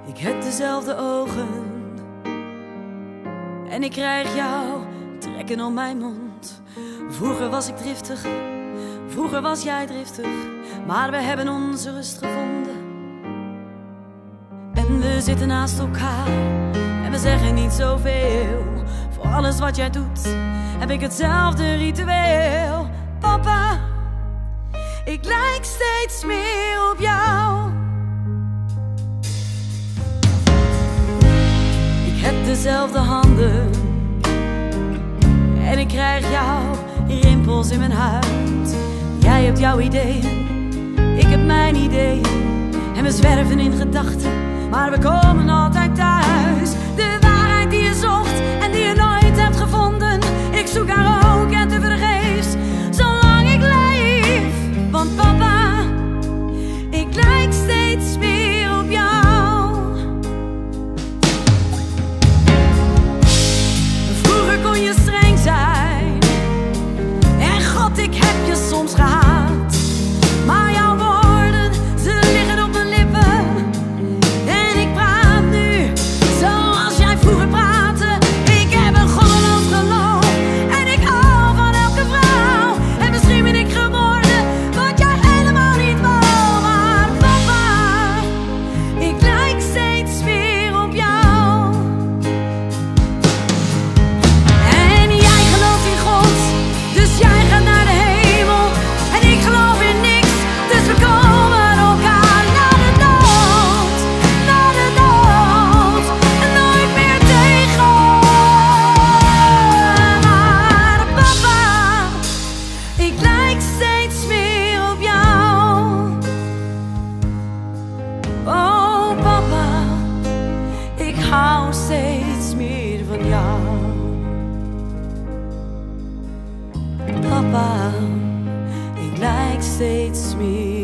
Ik heb dezelfde ogen en ik krijg jou trekken om mijn mond. Vroeger was ik driftig, vroeger was jij driftig, maar we hebben onze rust gevonden. En we zitten naast elkaar en we zeggen niet zoveel. Voor alles wat jij doet heb ik hetzelfde ritueel. Papa, ik lijk steeds meer op jou. Ik heb dezelfde handen en ik krijg jouw rimpels in mijn huid. Jij hebt jouw ideeën, ik heb mijn ideeën. En we zwerven in gedachten, maar we komen altijd thuis. De waarheid die je zocht en die je nooit hebt gevonden, ik zoek haar ook en tevergeefs, zolang ik leef. Want papa, ik lijk steeds meer op jou. Vroeger kon je streng zijn en God, ik heb je soms gehaat. Maar jouw woorden, ze liggen op mijn lippen en ik praat nu zoals jij vroeger praatte. Ik heb een goddeloos geloof en ik hou van elke vrouw. En misschien ben ik geworden wat jij helemaal niet wou. Maar papa, ik lijk steeds meer op jou. En jij gelooft in God, dus jij gaat naar de hemel. En ik geloof in niks, dus we komen elkaar naar de dood. Naar de dood, en nooit meer tegen. Maar papa, ik lijk steeds meer op jou. Oh papa, ik hou steeds meer van jou. Papa, ik lijk steeds meer